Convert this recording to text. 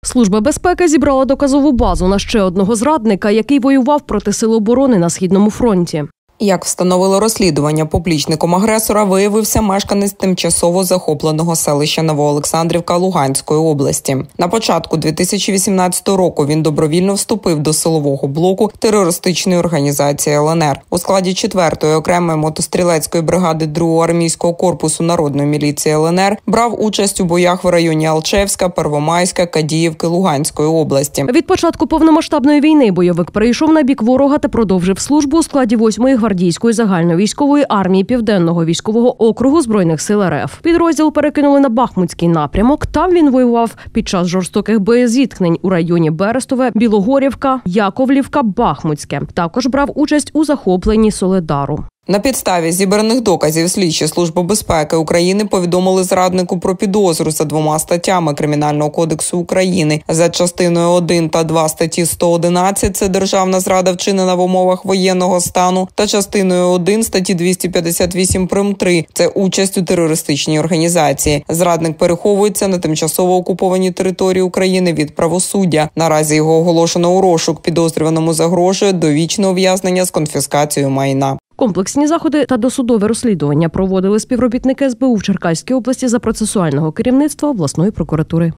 Служба безпеки зібрала доказову базу на ще одного зрадника, який воював проти Сил оборони на Східному фронті. Як встановило розслідування, поплічником агресора виявився мешканець тимчасово захопленого селища Новоолександрівка Луганської області. На початку 2018 року він добровільно вступив до силового блоку терористичної організації ЛНР. У складі 4-ї окремої мотострілецької бригади 2-го армійського корпусу народної міліції ЛНР брав участь у боях в районі Алчевська, Первомайська, Кадіївки Луганської області. Від початку повномасштабної війни бойовик перейшов на бік ворога та продовжив службу у складі 8-ї гвардійської загальновійськової армії Південного військового округу Збройних сил РФ. Підрозділ перекинули на Бахмутський напрямок. Там він воював під час жорстоких боєзіткнень у районі Берестове, Білогорівка, Яковлівка, Бахмутське. Також брав участь у захопленні Солидару. На підставі зібраних доказів слідчі Служби безпеки України повідомили зраднику про підозру за 2 статтями Кримінального кодексу України. За частиною 1 та 2 статті 111 – це державна зрада, вчинена в умовах воєнного стану, та частиною 1 статті 258 прим.3 – це участь у терористичній організації. Зрадник переховується на тимчасово окупованій території України від правосуддя. Наразі його оголошено у розшук. Підозрюваному загрожує довічне ув'язнення з конфіскацією майна. Комплексні заходи та досудове розслідування проводили співробітники СБУ в Черкаській області за процесуального керівництва обласної прокуратури.